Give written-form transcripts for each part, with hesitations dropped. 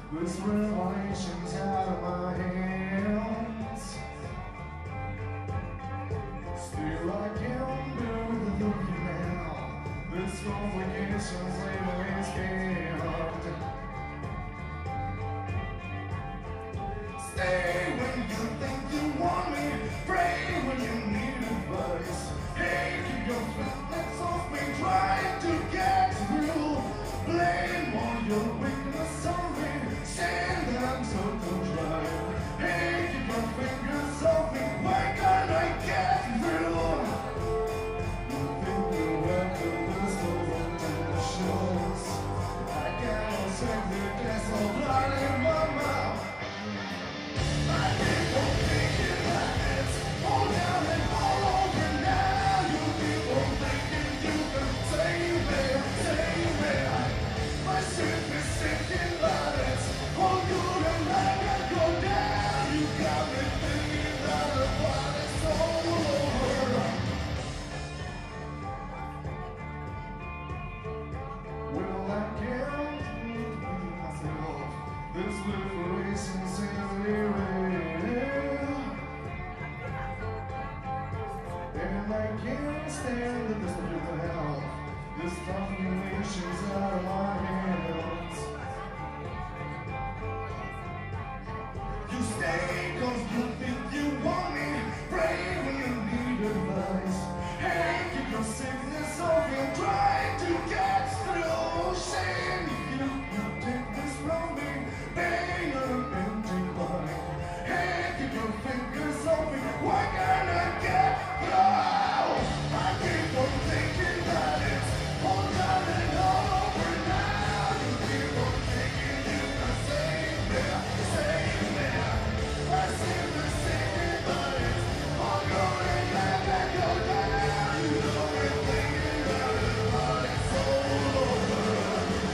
This revelation's out of my hands. Still I can't do the looking now. This complication's legally scared. Stay when you think you want me. Pray when you need advice. Hey, keep your footsteps off me. Trying to get through. Blame all your weakness on me. Saying that I'm so contrite. Hey, keep your fingers off me. Why can't I get through? You think you're welcome, this over to the shows. I cannot take the gas of blood in my mouth. I keep on thinking that it's all down and all over now. You keep on thinking you can save me. My ship is sinking, but it's all good and I can go down. You got me thinking that the party's all over. Well, I can't believe myself. This liberation's everywhere. And I can't stand this little hell. This domination's out of my hands. You stay cause you think you want me. Pray when you need advice. Hey, keep your sickness off and try to get through. Shame you take this from me. Being an empty mind. Hey, keep your fingers off me. Why can't I get through? I keep on thinking that it's all done and all over now. You keep on thinking you can save me. I see the singing, but it's all going back and go down. You know we're thinking that the party's all over.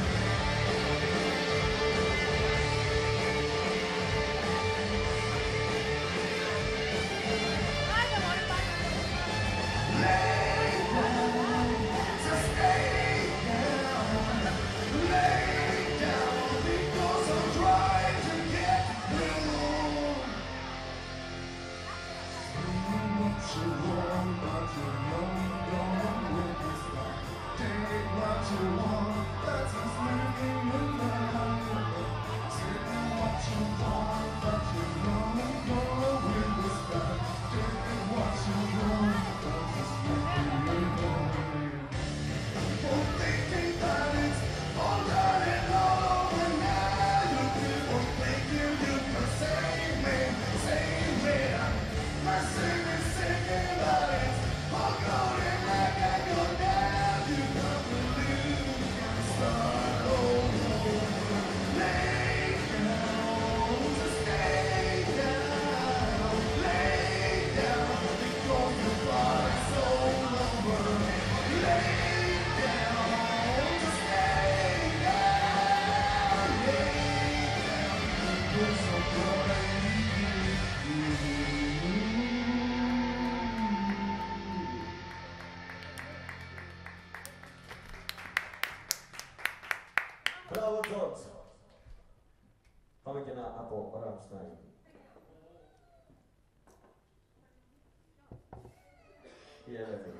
Lay down, just lay down. Lay down, because I'm trying to get through. What you want, but you know don't win this fight. Take what you want, that's what's living your life. Take what you want, but you know don't win this fight. Take what you want, that's what's living your life. For thinking that it's all done and all over now. You keep on thinking you can save me. My sin is sinking, but it's all going like I go down. You can't believe you can start over. Lay down, just lay down. Lay down, because your body's all over. Lay down, just lay down. Lay down, because I'm trying. Bravo George! Pamiętna Apple Rammstein. I Eleven.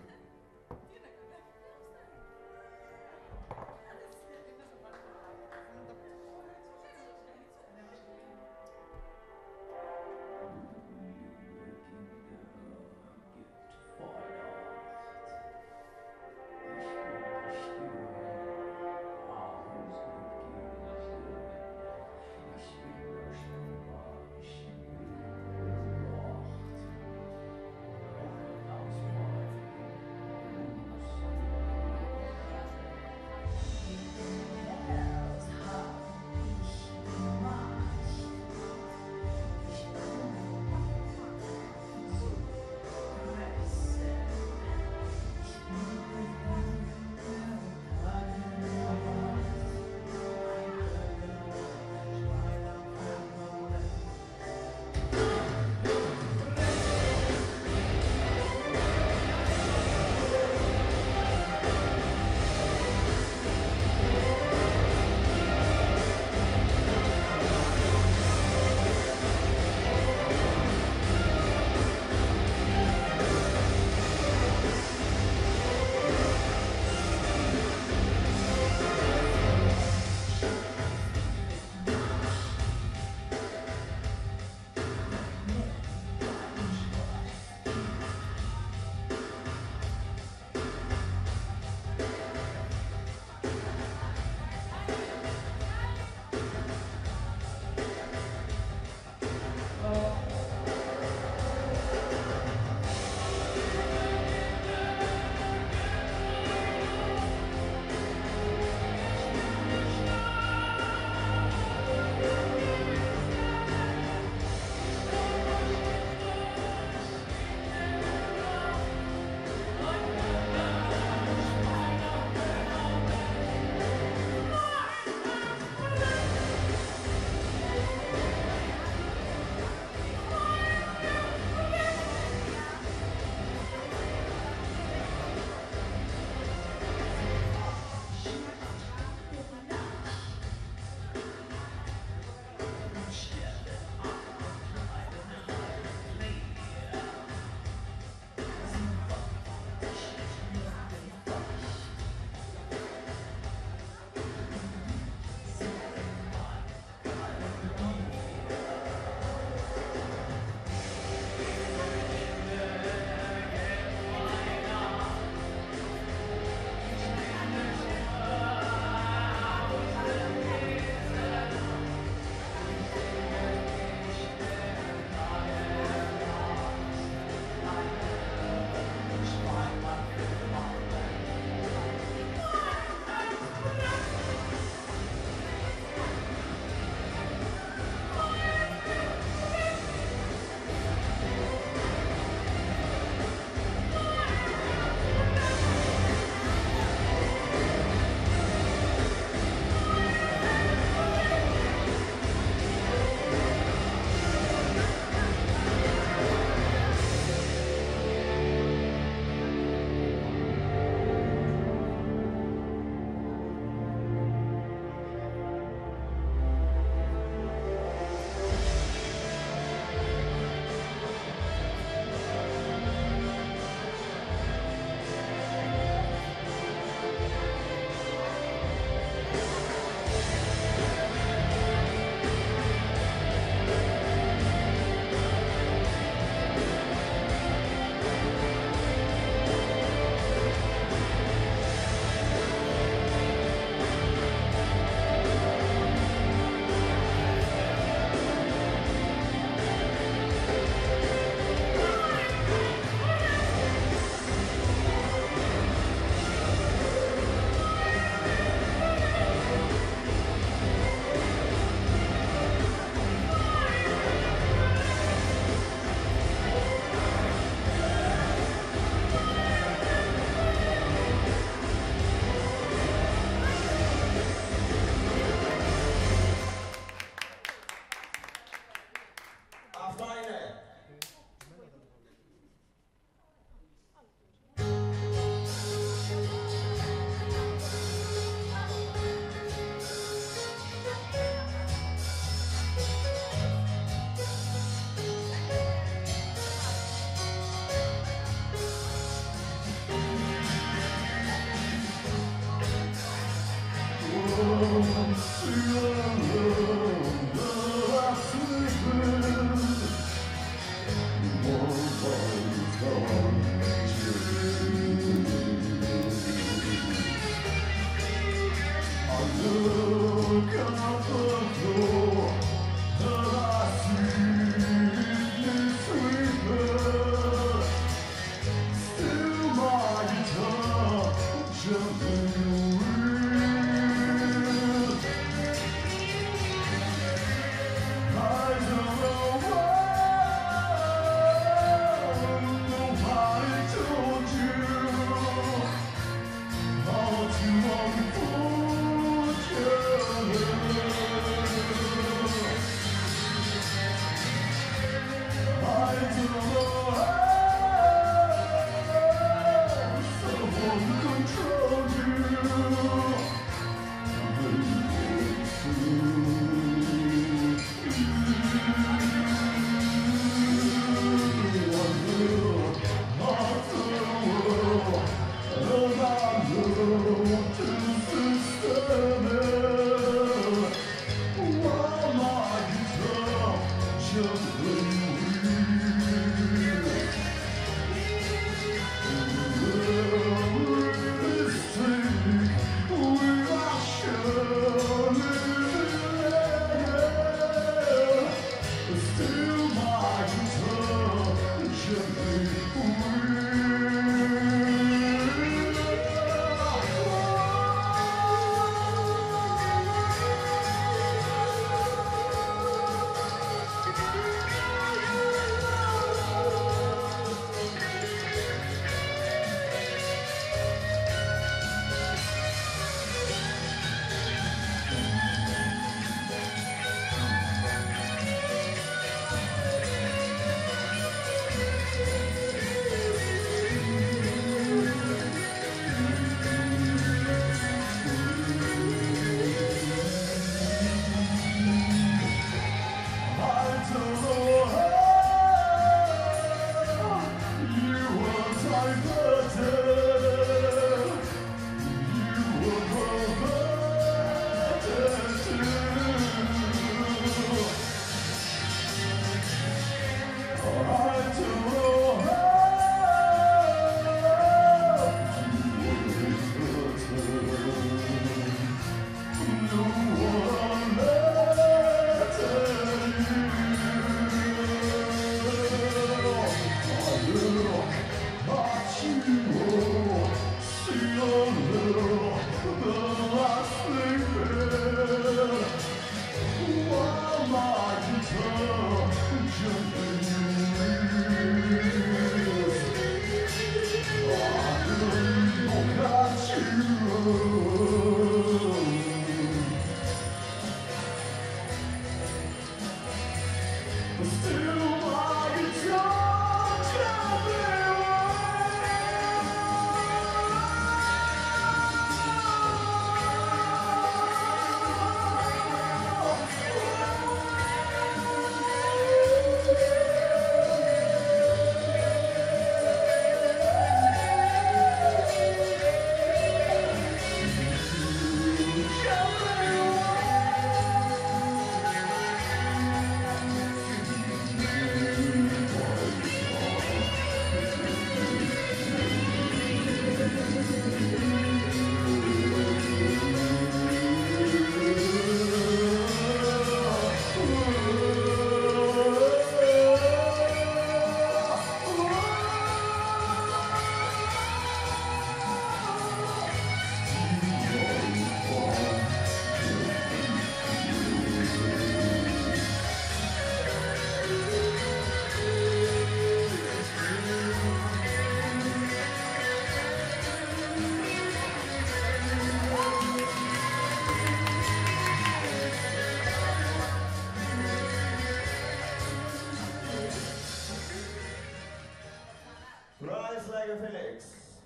Läger Felix.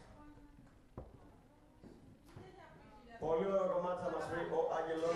Πολύ ωραίο κομμάτι θα μας πει ο Άγγελος.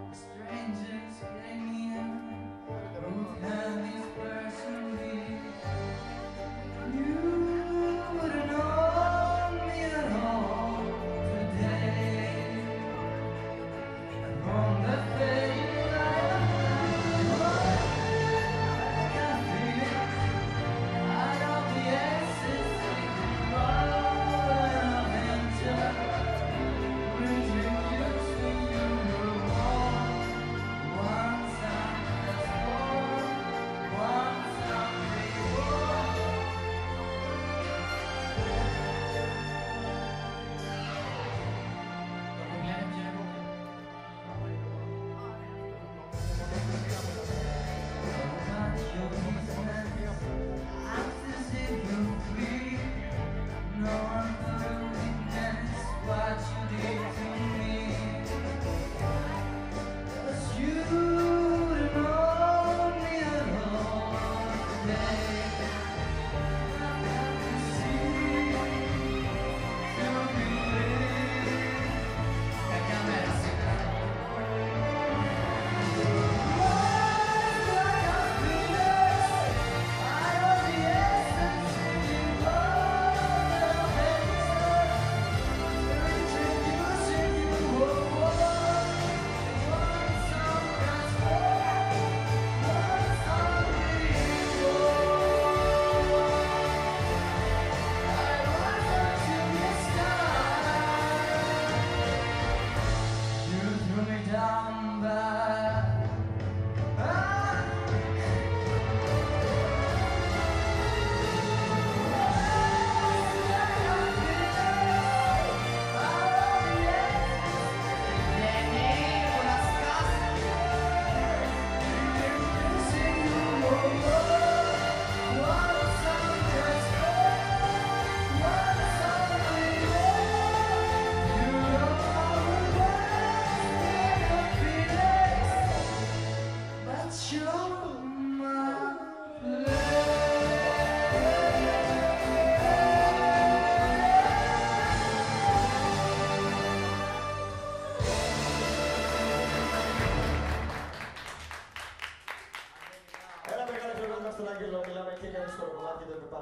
Strangers getting me in. Who can this person be?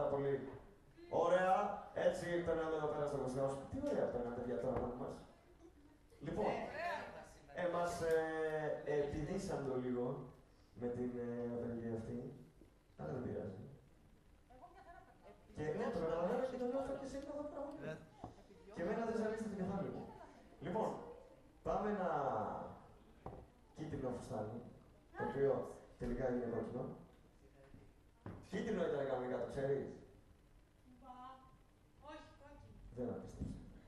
πάρα πολύ. Ωραία, έτσι περνάμε εδώ πέρα στο Κωνσταντινό. Τι ωραία περνάμε παιδιά τώρα από μας. Λοιπόν, μας επιδίσαν το λίγο με την απεργία αυτή, αλλά δεν πειράζει. Και ναι, το καταλαβαίνω και το λέω αυτό και σε αυτό το πράγμα. Και εμένα δεν ζαλίζεται την κεφάλι μου. Λοιπόν, πάμε ένα κίτρινο φουστάνι, το οποίο τελικά έγινε κόκκινο. Κίτρινο ήταν κανονικά, το ξέρεις? Όχι, κόκκινο. Δεν απίστεψα.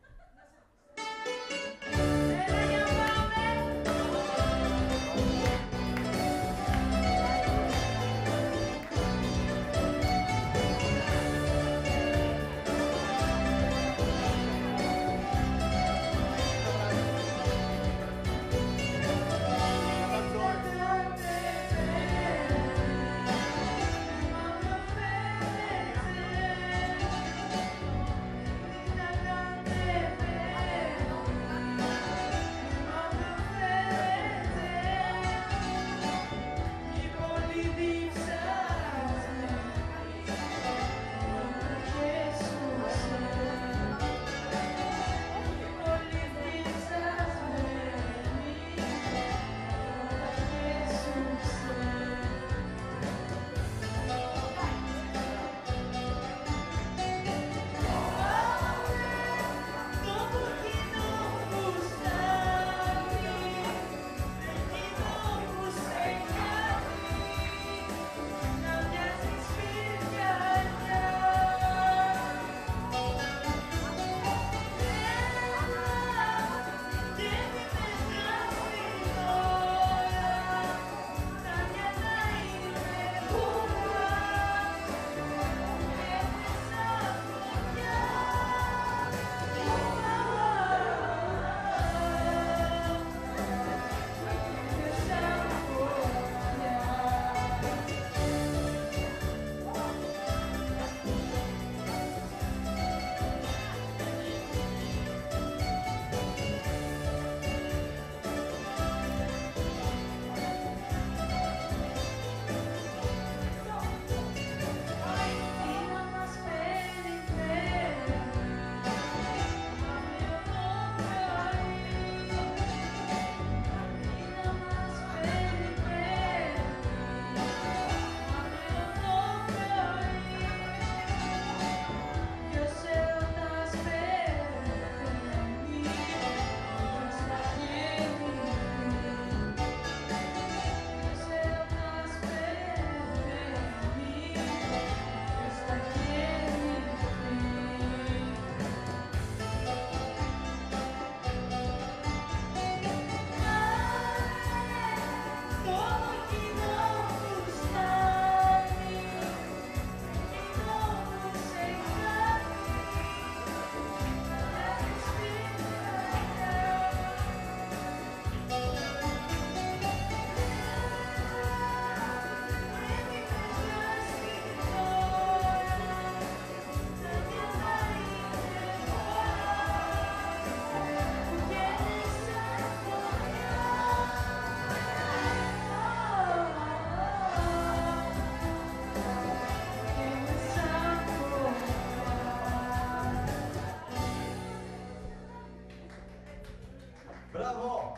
Μπράβο!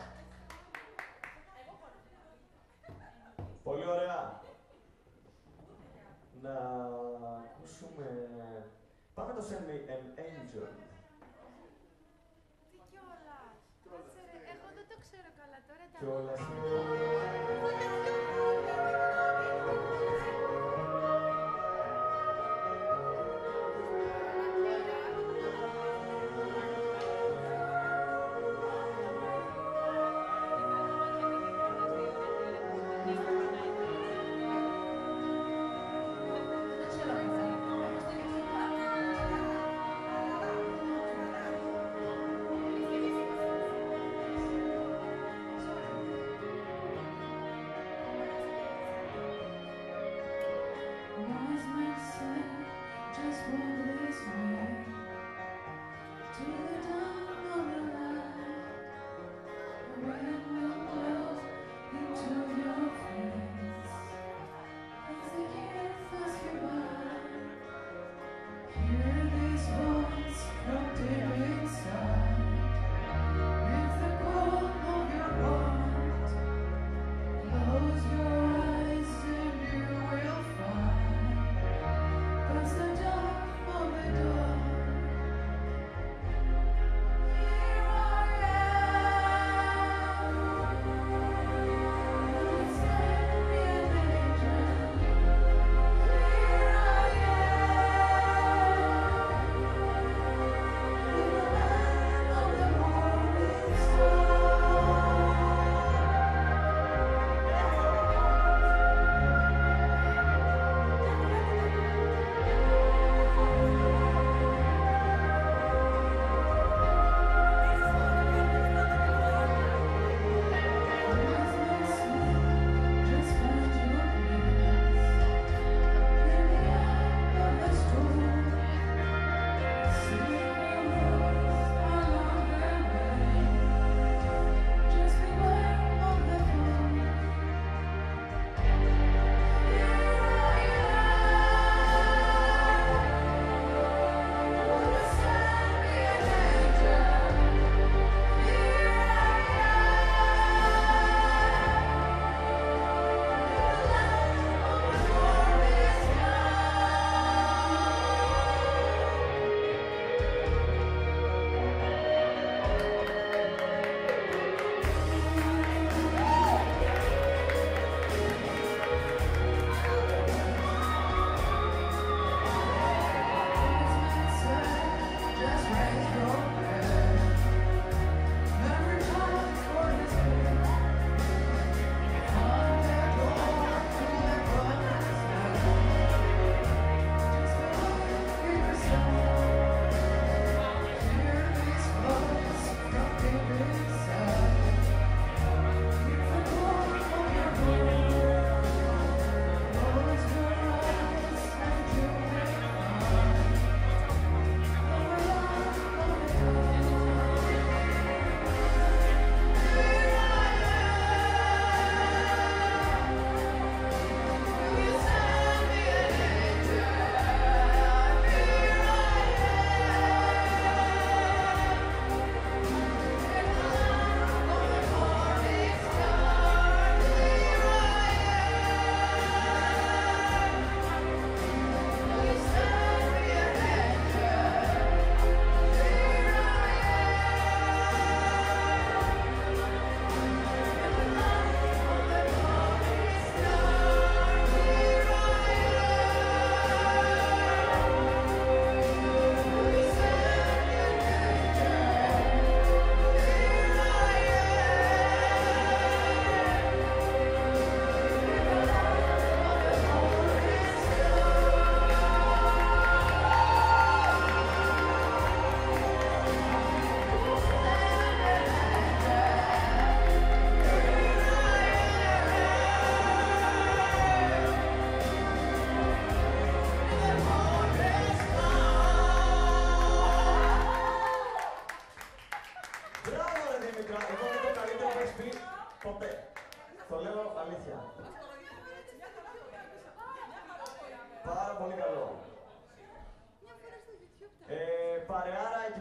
Πολύ ωραία. Να ακούσουμε... Πάμε το Send Me an Angel. Τι κιόλας. Κάτσε ρε, εγώ δεν το ξέρω καλά τώρα. Κιόλας.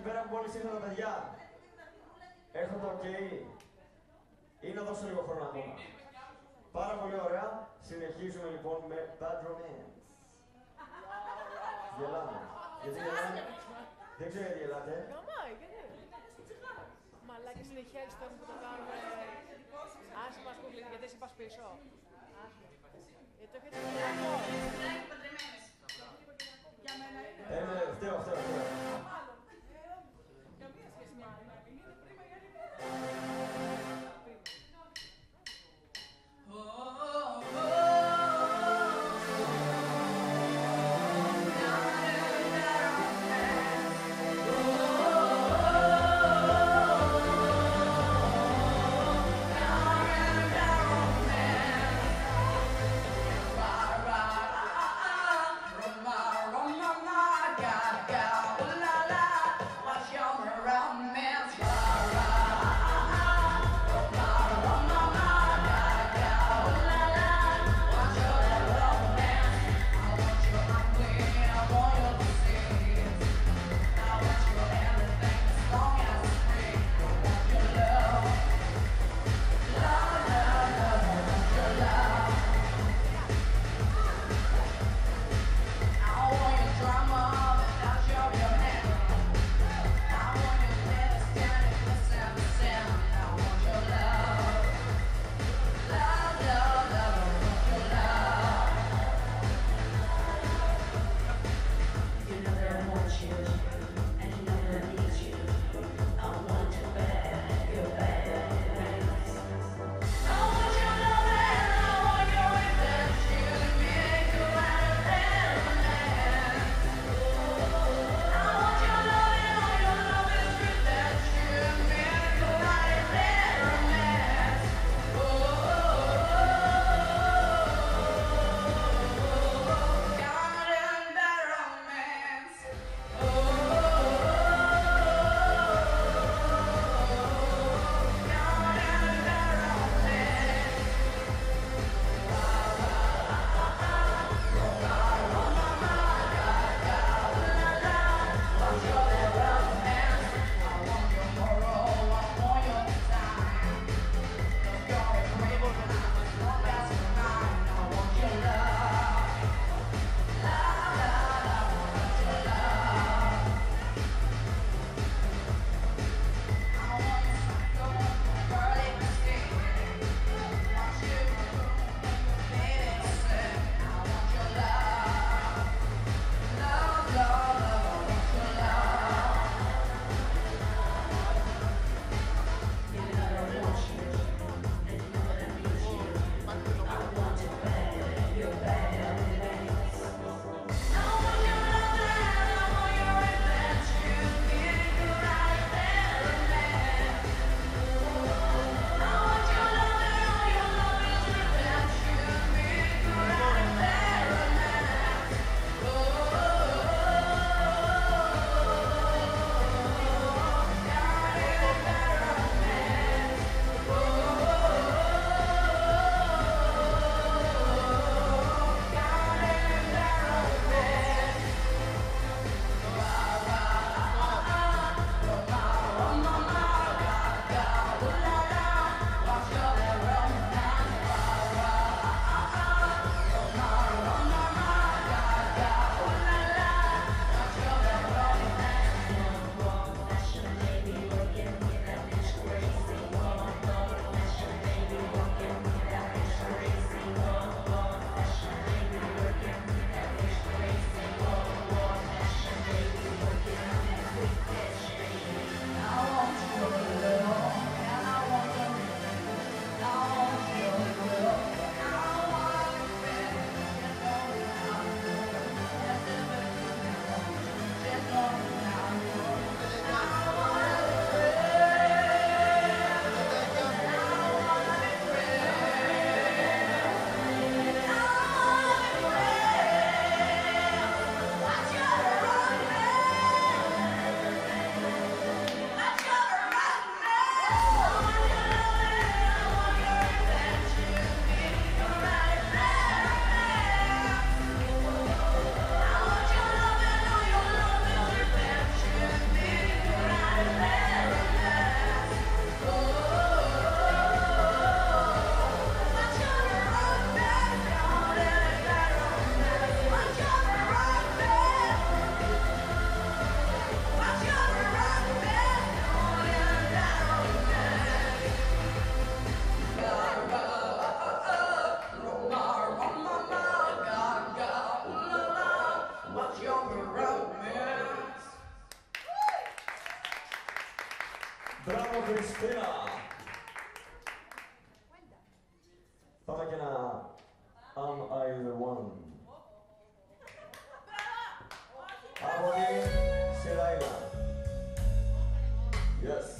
πέρα που μόλις ήρθαν τα παιδιά. Έχω το ok. Ή να δώσω λίγο χρόνο ακόμα. Πάρα πολύ ωραία. Συνεχίζουμε λοιπόν με Bad Romance. Γελάμε. Γιατί γελάμε? Δεν ξέρω γιατί γελάτε. Γαμάει, γιατί. Μαλάκι συνεχίζεις τώρα που το κάνουμε. Άσε μας κουκλίνει, γιατί εσύ πας πίσω. Γιατί το έχετε τελειώσει. Φταίω. Καμία σχέση με άλλη. Είναι πρίμα η άλλη. Μπράβο Χριστίνα! Πάμε και ένα Am I the One. Από τη Σιράιλα. Yes.